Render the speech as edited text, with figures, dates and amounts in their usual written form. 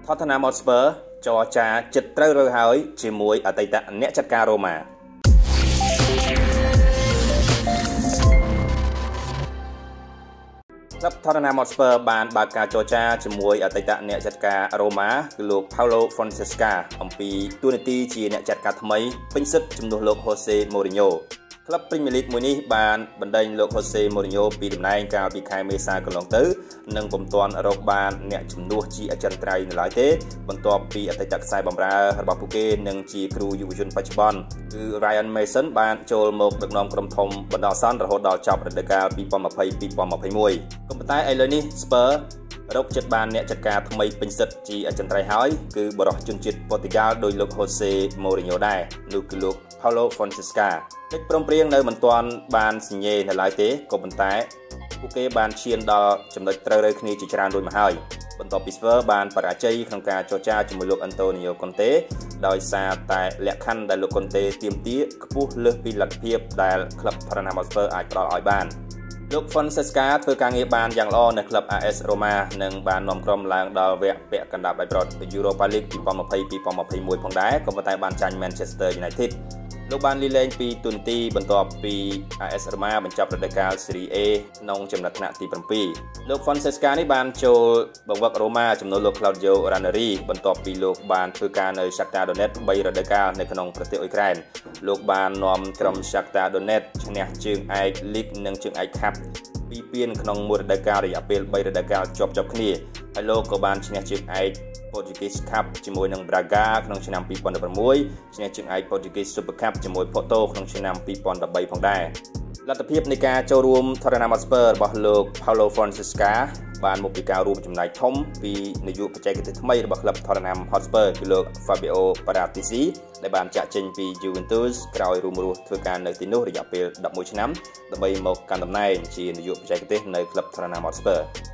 Tottenham Hotspur ចរចាចិត្តត្រូវរើហើយជាមួយអតីតអ្នកចាត់ការរ៉ូម៉ា ក្លឹប Tottenham Hotspur បានបើកការចរចាជាមួយអតីតអ្នកចាត់ការរ៉ូម៉ាគឺលោក Paulo Fonseca អំពីតួនាទីជាអ្នកចាត់ការថ្មីពេញសិទ្ធិជំនួសលោក Jose Mourinho ក្លឹប Premier League មួយនេះបានបណ្ដេញលោក Jose Mourinho ពីតំណែងកាលពីខែមេសាកន្លងទៅនិងពុំទាន់រកបានអ្នកជំនួសជាអចិន្ត្រៃយ៍នៅឡើយទេបន្ទាប់ពីអតីតខ្សែបម្រើរបស់ពួកគេនិងជាគ្រូយុវជនបច្ចុប្បន្នគឺ Ryan Mason បានចូលមកដឹកនាំក្រុមធំបណ្ដោះអាសន្នរហូតដល់ចប់រដូវកាល 2020-2021 ក៏ប៉ុន្តែឥឡូវនេះ Spurs រកចិត្តបានអ្នកចាត់ការថ្មីពេញសិទ្ធិជាអចិន្ត្រៃយ៍ហើយគឺបរិះជនជាតិប៉ូទុយហ្គាល់ដោយលោក Jose Mourinho ដែរនោះគឺលោក Paulo Fonseca កិច្ចព្រមព្រៀងនៅមិនទាន់បានសញ្ញេនៅឡើយទេក៏ប៉ុន្តែពួកគេបានឈានដល់ចំណុចត្រូវរើគ្នាជាច្រើនរួចមកហើយបន្ទាប់ពី Spurs បានបរាជ័យក្នុងការចរចាជាមួយលោក Antonio Conte ដោយសារតែលក្ខខណ្ឌដែលលោក Conte ទាមទារខ្ពស់លើសពីលទ្ធភាពដែលក្លឹប Tottenham Hotspur អាចផ្ដល់ឲ្យបានលោក Fonseca ធ្វើការងារបានយ៉ាងល្អនៅក្លឹប AS Roma និងបាននាំក្រុមឡើងដល់វគ្គពាក់កណ្ដាលបែបប្រត់ Europa League 2020-2021 ផងដែរក៏ប៉ុន្តែបានចាញ់ Manchester United លោកបានលាលែងពីតួនាទីបន្ទាប់ពី AS Roma បញ្ចប់រដូវកាល Serie A ក្នុងចំណាត់ថ្នាក់ទី 7 លោក Fonseca នេះបានចូលបង្វឹក Roma ជំនួសលោក Claudio Ranieri បន្ទាប់ពីលោកបានធ្វើការនៅ Shakhtar Donetsk 3 រដូវកាលនៅក្នុងប្រទេសអ៊ុយក្រែនលោកបាននាំក្រុម Shakhtar Donetsk ឈ្នះជើងឯក League និងជើងឯក Cup ពីរពានក្នុងមួយរដូវកាលរយៈពេល 3 រដូវកាលជាប់គ្នាហើយលោកក៏បានឈ្នះជើងឯក Portuguese Cup ជាមួយនឹង Braga ក្នុងឆ្នាំ 2016 ឈ្នះជើងឯក Portuguese Super Cup ជាមួយ Porto ក្នុងឆ្នាំ 2013 ផងដែរលទ្ធភាពនៃការចូលរួម Tottenham Hotspur របស់លោក Paulo Fonseca បានមកពីការរួមចំណែកធំពីនាយកបច្ចេកទេសថ្មីរបស់ក្លឹប Tottenham Hotspur គឺលោក Fabio Paratici ដែលបានចាក់ចេញពី Juventus ក្រោយរួមរស់ធ្វើការនៅទីនោះរយៈពេល 11 ឆ្នាំដើម្បីមកកាន់តំណែងជានាយកបច្ចេកទេសនៅក្លឹប Tottenham Hotspur